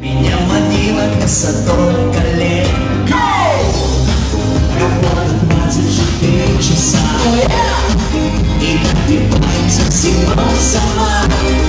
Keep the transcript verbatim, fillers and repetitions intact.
Меня манила красотой коллег. Работа двадцать четыре часа, oh, yeah! И добивается всего сама.